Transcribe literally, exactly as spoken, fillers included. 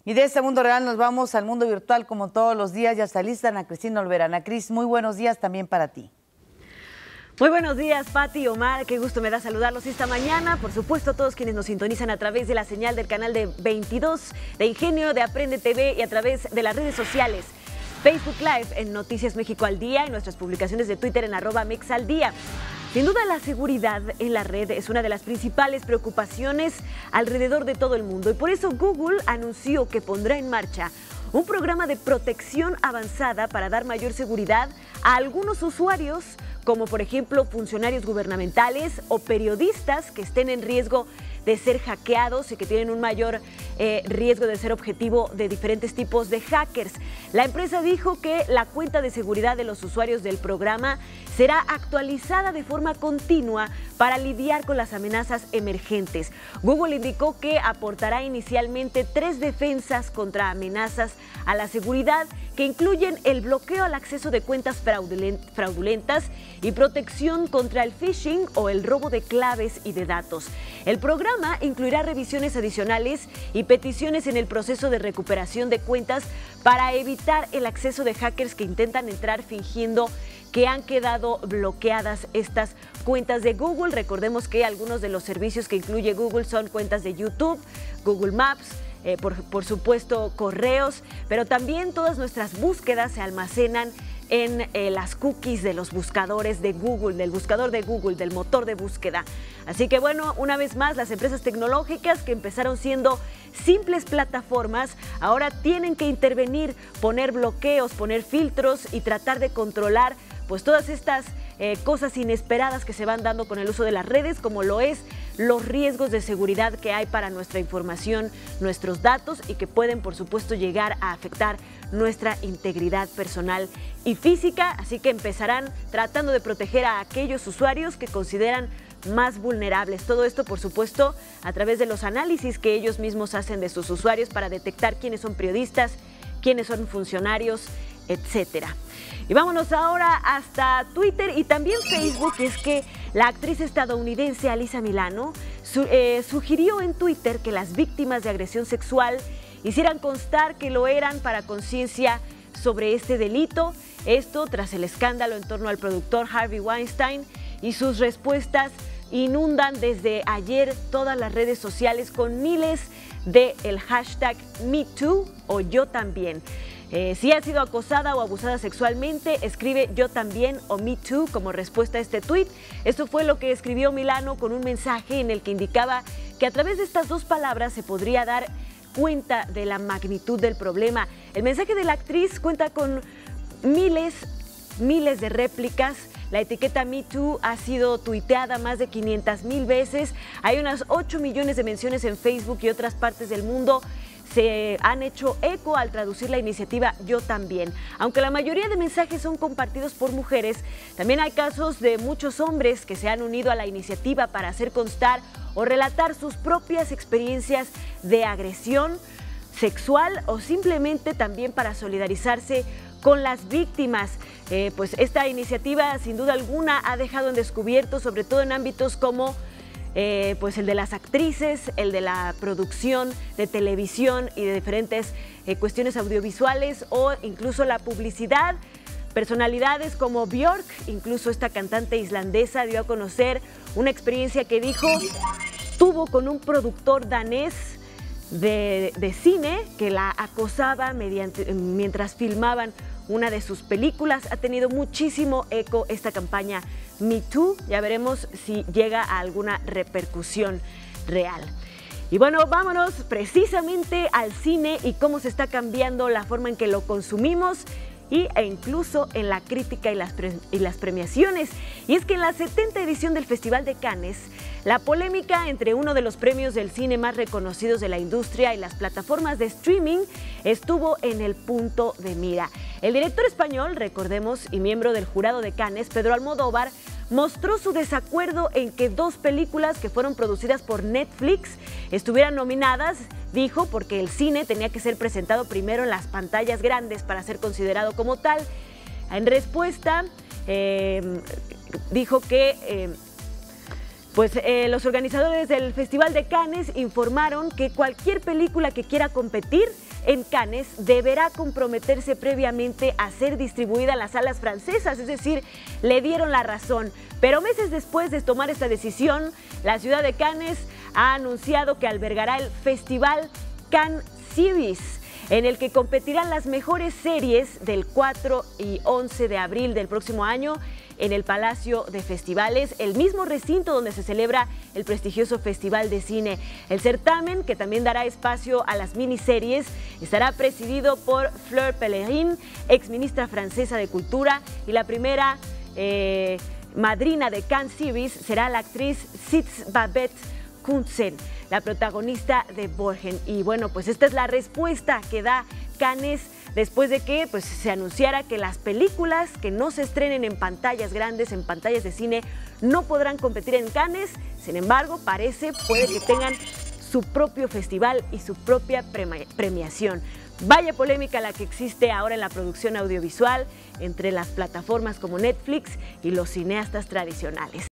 Y de este mundo real nos vamos al mundo virtual como todos los días. Ya está lista Ana Cristina Olvera. Ana Cris, muy buenos días también para ti. Muy buenos días, Pati y Omar, qué gusto me da saludarlos esta mañana. Por supuesto, a todos quienes nos sintonizan a través de la señal del canal de veintidós de Ingenio, de Aprende T V y a través de las redes sociales. Facebook Live en Noticias México al Día y nuestras publicaciones de Twitter en arroba Mex al Día. Sin duda, la seguridad en la red es una de las principales preocupaciones alrededor de todo el mundo y por eso Google anunció que pondrá en marcha un programa de protección avanzada para dar mayor seguridad a algunos usuarios, como por ejemplo funcionarios gubernamentales o periodistas que estén en riesgo de ser hackeados y que tienen un mayor eh, riesgo de ser objetivo de diferentes tipos de hackers. La empresa dijo que la cuenta de seguridad de los usuarios del programa será actualizada de forma continua para lidiar con las amenazas emergentes. Google indicó que aportará inicialmente tres defensas contra amenazas a la seguridad que incluyen el bloqueo al acceso de cuentas fraudulentas y protección contra el phishing o el robo de claves y de datos. El programa incluirá revisiones adicionales y peticiones en el proceso de recuperación de cuentas para evitar el acceso de hackers que intentan entrar fingiendo que han quedado bloqueadas estas cuentas de Google. Recordemos que algunos de los servicios que incluye Google son cuentas de YouTube, Google Maps, eh, por, por supuesto correos, pero también todas nuestras búsquedas se almacenan en eh, las cookies de los buscadores de Google, del buscador de Google, del motor de búsqueda. Así que bueno, una vez más, las empresas tecnológicas que empezaron siendo simples plataformas, ahora tienen que intervenir, poner bloqueos, poner filtros y tratar de controlar pues todas estas eh, cosas inesperadas que se van dando con el uso de las redes, como lo es los riesgos de seguridad que hay para nuestra información, nuestros datos y que pueden, por supuesto, llegar a afectar nuestra integridad personal y física. Así que empezarán tratando de proteger a aquellos usuarios que consideran más vulnerables. Todo esto, por supuesto, a través de los análisis que ellos mismos hacen de sus usuarios para detectar quiénes son periodistas, quiénes son funcionarios, etcétera. Y vámonos ahora hasta Twitter y también Facebook. Es que la actriz estadounidense Alyssa Milano su, eh, sugirió en Twitter que las víctimas de agresión sexual hicieran constar que lo eran para conciencia sobre este delito. Esto tras el escándalo en torno al productor Harvey Weinstein, y sus respuestas inundan desde ayer todas las redes sociales con miles de el hashtag MeToo o Yo También. Eh, si ha sido acosada o abusada sexualmente, escribe Yo También o Me Too como respuesta a este tuit. Esto fue lo que escribió Milano con un mensaje en el que indicaba que a través de estas dos palabras se podría dar cuenta de la magnitud del problema. El mensaje de la actriz cuenta con miles, miles de réplicas. La etiqueta Me Too ha sido tuiteada más de quinientas mil veces. Hay unas ocho millones de menciones en Facebook y otras partes del mundo se han hecho eco al traducir la iniciativa Yo También. Aunque la mayoría de mensajes son compartidos por mujeres, también hay casos de muchos hombres que se han unido a la iniciativa para hacer constar o relatar sus propias experiencias de agresión sexual o simplemente también para solidarizarse con las víctimas. Eh, pues esta iniciativa sin duda alguna ha dejado en descubierto, sobre todo en ámbitos como Eh, pues el de las actrices, el de la producción de televisión y de diferentes eh, cuestiones audiovisuales o incluso la publicidad. Personalidades como Björk, incluso esta cantante islandesa, dio a conocer una experiencia que dijo tuvo con un productor danés de, de cine que la acosaba mediante, mientras filmaban una de sus películas. Ha tenido muchísimo eco esta campaña Me Too. Ya veremos si llega a alguna repercusión real. Y bueno, vámonos precisamente al cine y cómo se está cambiando la forma en que lo consumimos y, e incluso en la crítica y las, pre, y las premiaciones. Y es que en la setenta edición del Festival de Cannes, la polémica entre uno de los premios del cine más reconocidos de la industria y las plataformas de streaming estuvo en el punto de mira. El director español, recordemos, y miembro del jurado de Cannes, Pedro Almodóvar, mostró su desacuerdo en que dos películas que fueron producidas por Netflix estuvieran nominadas. Dijo porque el cine tenía que ser presentado primero en las pantallas grandes para ser considerado como tal. En respuesta, eh, dijo que eh, pues, eh, los organizadores del Festival de Cannes informaron que cualquier película que quiera competir en Cannes deberá comprometerse previamente a ser distribuida en las salas francesas, es decir, le dieron la razón. Pero meses después de tomar esta decisión, la ciudad de Cannes ha anunciado que albergará el festival Cannes Series, en el que competirán las mejores series del cuatro y once de abril del próximo año en el Palacio de Festivales, el mismo recinto donde se celebra el prestigioso Festival de Cine. El certamen, que también dará espacio a las miniseries, estará presidido por Fleur Pellerin, exministra francesa de Cultura, y la primera eh, madrina de Cannes Series será la actriz Sitz Babette Kuntzen, la protagonista de Borgen. Y bueno, pues esta es la respuesta que da Cannes después de que pues, se anunciara que las películas que no se estrenen en pantallas grandes, en pantallas de cine, no podrán competir en Cannes. Sin embargo, parece, puede que tengan su propio festival y su propia premiación. Vaya polémica la que existe ahora en la producción audiovisual entre las plataformas como Netflix y los cineastas tradicionales.